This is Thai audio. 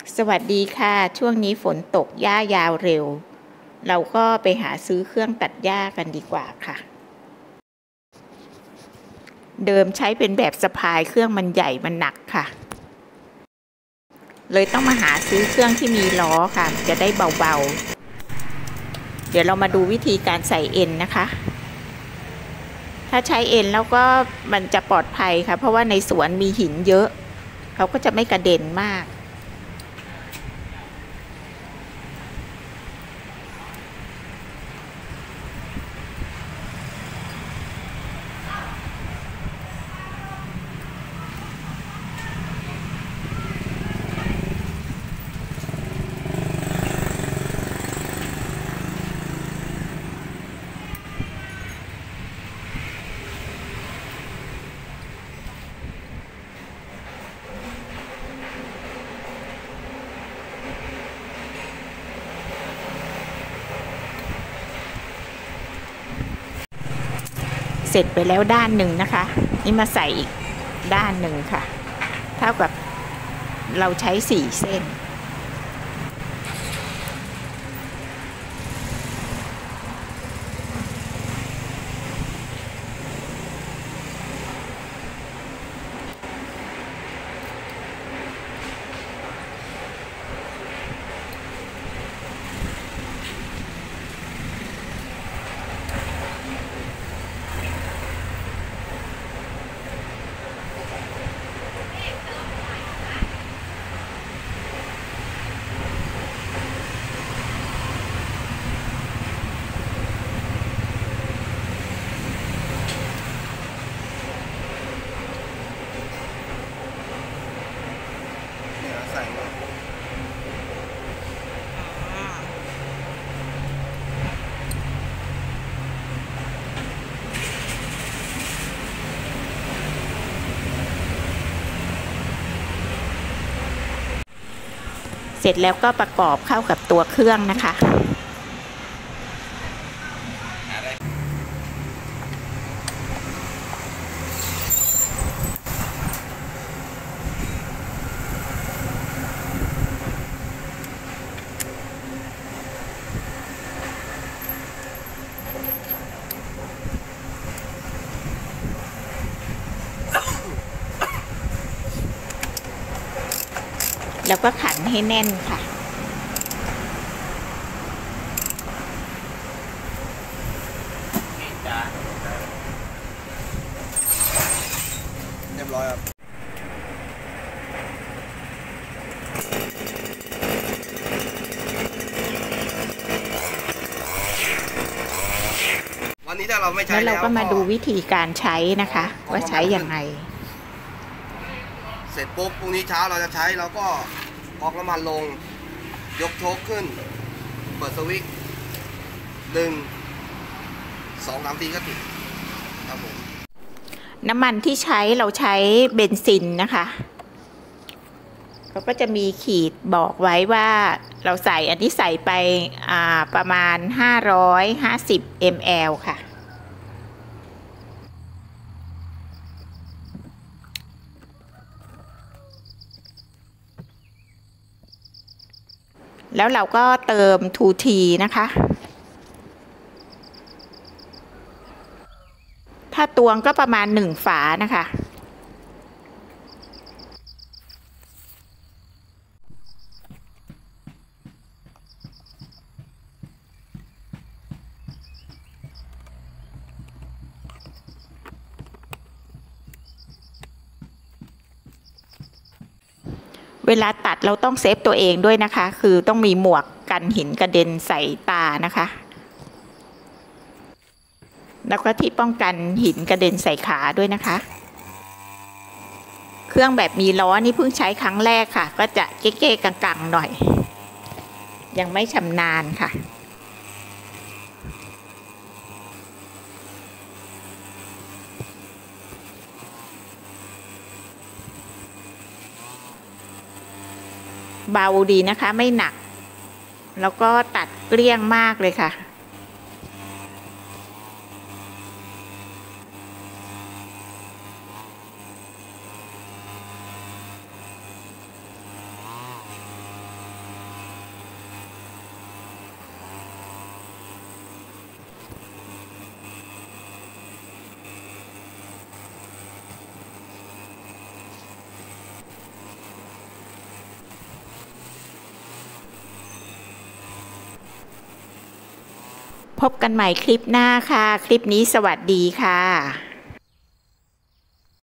สวัสดีค่ะช่วงนี้ฝนตกหญ้ายาวเร็วเราก็ไปหาซื้อเครื่องตัดหญ้ากันดีกว่าค่ะเดิมใช้เป็นแบบสะพายเครื่องมันใหญ่มันหนักค่ะเลยต้องมาหาซื้อเครื่องที่มีล้อค่ะจะได้เบาๆเดี๋ยวเรามาดูวิธีการใส่เอ็นนะคะถ้าใช้เอ็นแล้วก็มันจะปลอดภัยค่ะเพราะว่าในสวนมีหินเยอะเขาก็จะไม่กระเด็นมากเสร็จไปแล้วด้านหนึ่งนะคะนี่มาใส่อีกด้านหนึ่งค่ะเท่ากับเราใช้4 เส้นเสร็จแล้วก็ประกอบเข้ากับตัวเครื่องนะคะแล้วก็ขันให้แน่นค่ะเรียบร้อยครับวันนี้ถ้าเราไม่ใช้แล้วเราก็มาดูวิธีการใช้นะคะว่าใช้ยังไงเสร็จปุ๊บพรุ่งนี้เช้าเราจะใช้เราก็กรอกน้ำมันลงยกโชคขึ้นเปิดสวิตช์1 2 3 ทีก็ติดครับผมน้ำมันที่ใช้เราใช้เบนซินนะคะเขาก็จะมีขีดบอกไว้ว่าเราใส่อันนี้ใส่ไปประมาณ550 ml ค่ะแล้วเราก็เติม 2T นะคะถ้าตวงก็ประมาณ1 ฝานะคะเวลาตัดเราต้องเซฟตัวเองด้วยนะคะคือต้องมีหมวกกันหินกระเด็นใส่ตานะคะแล้วก็ที่ป้องกันหินกระเด็นใส่ขาด้วยนะคะเครื่องแบบมีล้อนี่เพิ่งใช้ครั้งแรกค่ะก็จะเก๊ๆกังๆหน่อยยังไม่ชำนาญค่ะเบาดีนะคะไม่หนักแล้วก็ตัดเกลี้ยงมากเลยค่ะเพบกันใหม่คลิปหน้าค่ะ คลิปนี้สวัสดีค่ะ